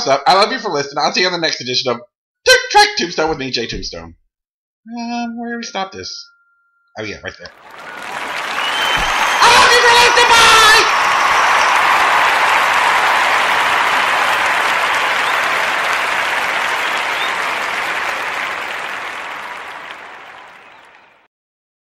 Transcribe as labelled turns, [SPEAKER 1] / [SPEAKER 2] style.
[SPEAKER 1] up. I love you for listening. I'll see you on the next edition of Track Tombstone with me, Jay Tombstone. Where do we stop this? Oh yeah, right there. I love you for listening. Bye!